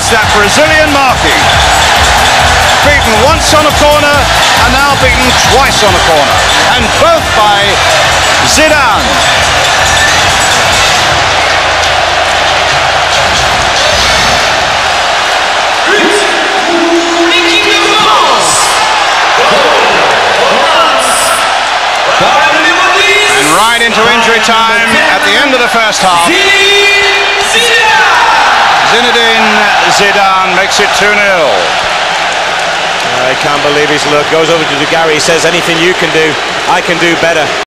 against that Brazilian marking. Beaten once on a corner and now beaten twice on a corner, and both by Zidane. And right into injury time at the end of the first half. Zinedine Zidane makes it 2-0. I can't believe his look. Goes over to Gary, says, anything you can do, I can do better.